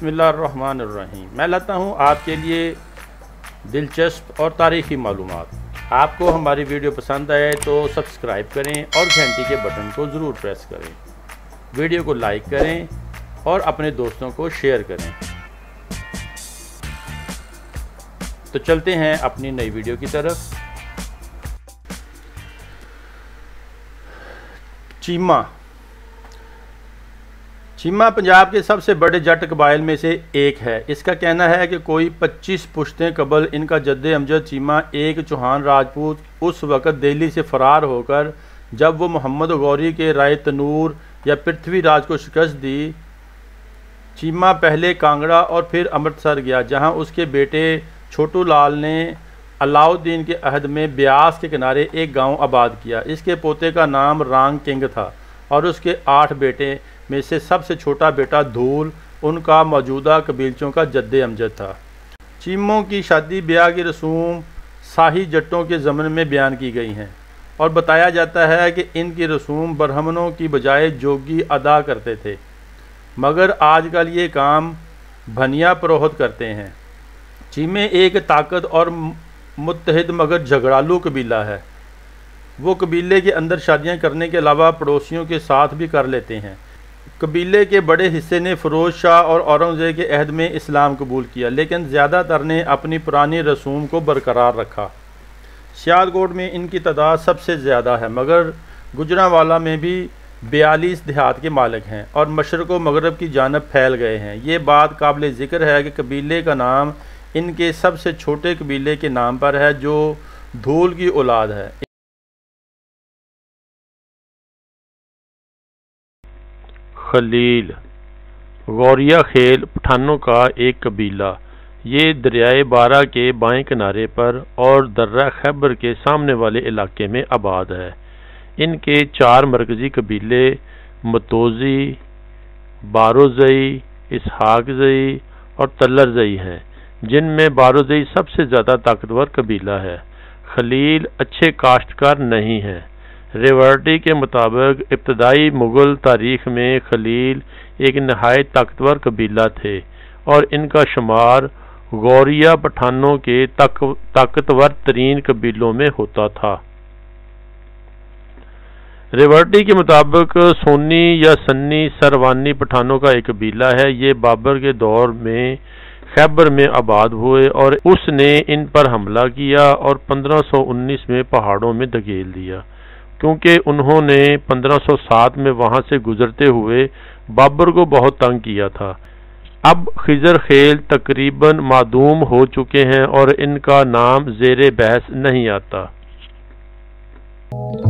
बिस्मिल्लाहिर्रहमानिर्रहीम। मैं लाता हूँ आपके लिए दिलचस्प और तारीख़ी मालूमात। आपको हमारी वीडियो पसंद आए तो सब्सक्राइब करें और घंटी के बटन को ज़रूर प्रेस करें। वीडियो को लाइक करें और अपने दोस्तों को शेयर करें। तो चलते हैं अपनी नई वीडियो की तरफ। चीमा पंजाब के सबसे बड़े जट कबाइल में से एक है। इसका कहना है कि कोई 25 पुश्तें कबल इनका जद्दे अमजद चीमा एक चौहान राजपूत उस वक़्त दिल्ली से फ़रार होकर जब वो मोहम्मद गौरी के राय तनूर या पृथ्वीराज को शिकस्त दी, चीमा पहले कांगड़ा और फिर अमृतसर गया, जहां उसके बेटे छोटू लाल ने अलाउद्दीन के अहद में ब्यास के किनारे एक गांव आबाद किया। इसके पोते का नाम रांग किंग था और उसके 8 बेटे में से सबसे छोटा बेटा धूल उनका मौजूदा कबीलचों का जद्दे अमजद था। चीमों की शादी ब्याह की रसूम शाही जट्टों के ज़मन में बयान की गई हैं और बताया जाता है कि इनकी रसूम ब्राह्मणों की बजाय जोगी अदा करते थे, मगर आजकल ये काम भनिया पुरोहित करते हैं। चीमे एक ताकत और मुत्तहिद मगर झगड़ालू कबीला है। वो कबीले के अंदर शादियां करने के अलावा पड़ोसियों के साथ भी कर लेते हैं। कबीले के बड़े हिस्से ने फ़िरोज़ शाह और औरंगज़ेब के अहद में इस्लाम कबूल किया, लेकिन ज़्यादातर ने अपनी पुरानी रसूम को बरकरार रखा। सियालकोट में इनकी तादाद सबसे ज़्यादा है, मगर गुजरांवाला में भी 42 देहात के मालिक हैं और मशरक़ व मगरब की जानब फैल गए हैं। ये बात काबिल ज़िक्र है कि कबीले का नाम इनके सबसे छोटे कबीले के नाम पर है, जो धूल की औलाद है। खलील गौरिया खेल पठानों का एक कबीला। ये दरियाए बारा के बाएं किनारे पर और दर्रा खैबर के सामने वाले इलाके में आबाद है। इनके 4 मरकज़ी कबीले मतोज़ी, बारोज़ई, इसहाक़ज़ई और तल्लरज़ई हैं, जिनमें बारोज़ई सबसे ज़्यादा ताकतवर कबीला है। खलील अच्छे काश्तकार नहीं हैं। रेवर्टी के मुताबिक इब्तदाई मुग़ल तारीख़ में खलील एक नहायत ताकतवर कबीला थे और इनका शुमार गौरिया पठानों के ताकतवर तरीन कबीलों में होता था। रेवर्टी के मुताबिक सोनी या सन्नी सरवानी पठानों का एक कबीला है। ये बाबर के दौर में खैबर में आबाद हुए और उसने इन पर हमला किया और 1519 में पहाड़ों में धकेल दिया, क्योंकि उन्होंने 1507 में वहां से गुजरते हुए बाबर को बहुत तंग किया था। अब खिजर खेल तकरीबन मादूम हो चुके हैं और इनका नाम ज़ेरे बहस नहीं आता।